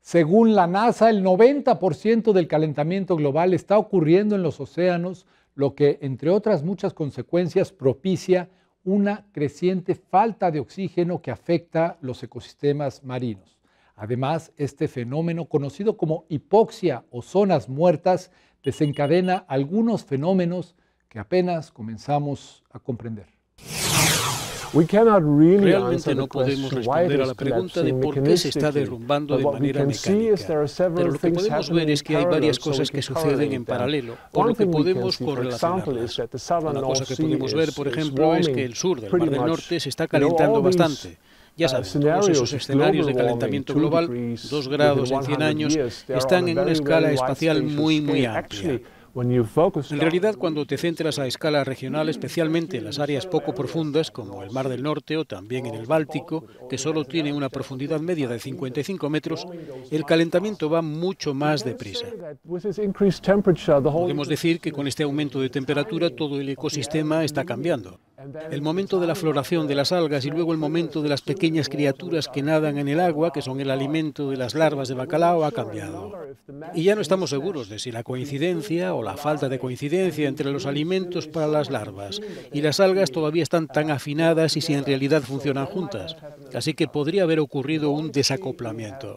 Según la NASA, el 90% del calentamiento global está ocurriendo en los océanos, lo que, entre otras muchas consecuencias, propicia una creciente falta de oxígeno que afecta los ecosistemas marinos. Además, este fenómeno, conocido como hipoxia o zonas muertas, desencadena algunos fenómenos que apenas comenzamos a comprender. Realmente no podemos responder a la pregunta de por qué se está derrumbando de manera mecánica, pero lo que podemos ver es que hay varias cosas que suceden en paralelo, por lo que podemos correlacionarlas. Una cosa que podemos ver, por ejemplo, es que el sur del Mar del Norte se está calentando bastante. Ya saben, todos esos escenarios de calentamiento global, 2 grados en 100 años, están en una escala espacial muy amplia. En realidad, cuando te centras a escala regional, especialmente en las áreas poco profundas, como el Mar del Norte o también en el Báltico, que solo tiene una profundidad media de 55 metros, el calentamiento va mucho más deprisa. Podemos decir que con este aumento de temperatura todo el ecosistema está cambiando. El momento de la floración de las algas y luego el momento de las pequeñas criaturas que nadan en el agua, que son el alimento de las larvas de bacalao, ha cambiado. Y ya no estamos seguros de si la coincidencia o la falta de coincidencia entre los alimentos para las larvas y las algas todavía están tan afinadas y si en realidad funcionan juntas. Así que podría haber ocurrido un desacoplamiento.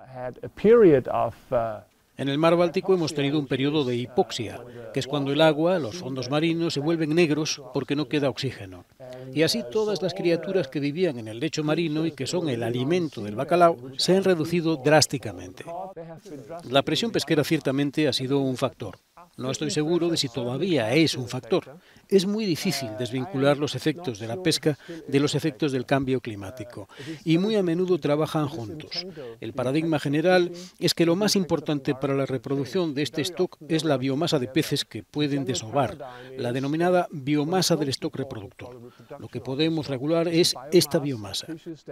En el mar Báltico hemos tenido un periodo de hipoxia, que es cuando el agua, los fondos marinos, se vuelven negros porque no queda oxígeno. Y así todas las criaturas que vivían en el lecho marino y que son el alimento del bacalao se han reducido drásticamente. La presión pesquera ciertamente ha sido un factor. No estoy seguro de si todavía es un factor. Es muy difícil desvincular los efectos de la pesca de los efectos del cambio climático y muy a menudo trabajan juntos. El paradigma general es que lo más importante para la reproducción de este stock es la biomasa de peces que pueden desovar, la denominada biomasa del stock reproductor. Lo que podemos regular es esta biomasa.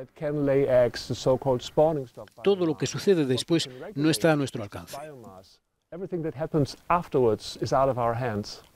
Todo lo que sucede después no está a nuestro alcance. Everything that happens afterwards is out of our hands.